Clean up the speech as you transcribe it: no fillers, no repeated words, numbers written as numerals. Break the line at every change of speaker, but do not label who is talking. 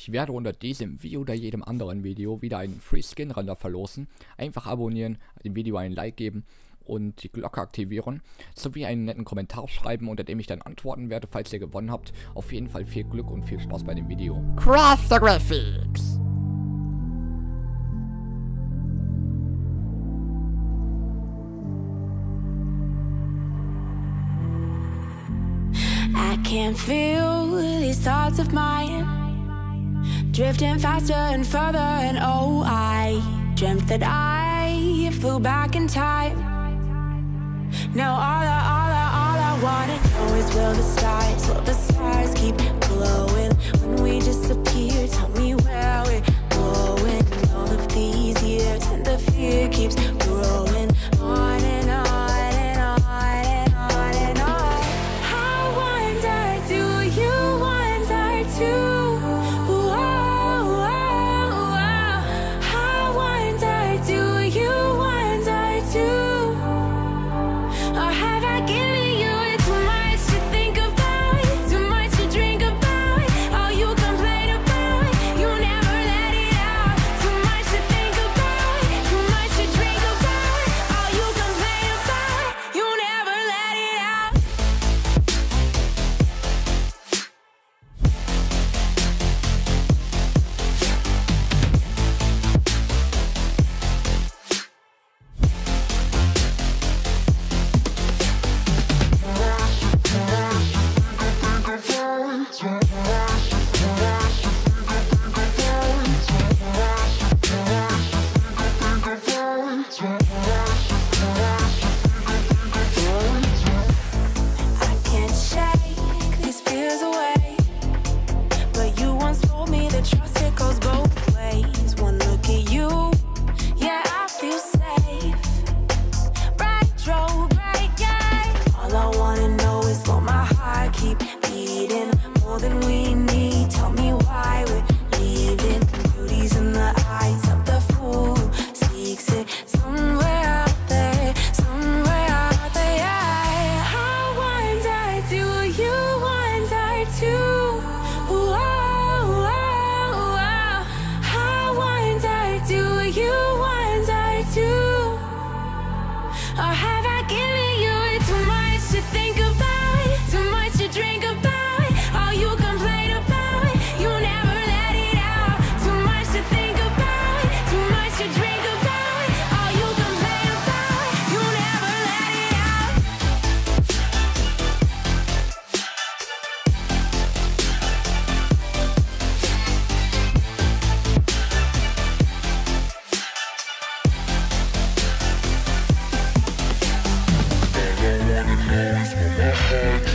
Ich werde unter diesem Video oder jedem anderen Video wieder einen Free Skin Render verlosen. Einfach abonnieren, dem Video einen Like geben und die Glocke aktivieren, sowie einen netten Kommentar schreiben, unter dem ich dann antworten werde, falls ihr gewonnen habt. Auf jeden Fall viel Glück und viel Spaß bei dem Video.
Cross the graphics!
I can't feel these thoughts of mine drifting faster and further, and oh, I dreamt that I flew back in time. Now all I wanna know is will the stars keep glowing when we disappear? Tell me where we're going. All of these years and the fear keeps growing on and on and on and on and on. I wonder, do you wonder too? Whoa, whoa, whoa. I wonder, do you wonder too? Or have I given you too much to think about, too much to drink about? All you complain about, you never let it out. Too much to think about, too much to drink about. All you complain about, you never let it out. I can't shake these fears away, but you once told me that trust, it goes both ways. One look at you, yeah, I feel safe. Right, yeah. All I wanna know is will my heart keep beating more than we need? Tell me why we're leaving. Beauty's in the eyes of the fool who seeks it somewhere out there, somewhere out there. I wonder, do you wonder too? Whoa, whoa, whoa. I wonder, do you wonder too? Or have I given you too much to think about, too much to drink about? All you complain about, you never let it out. Too much to think about, too much to drink about. All you complain about, you never let it out.
All I wanna know is will my heart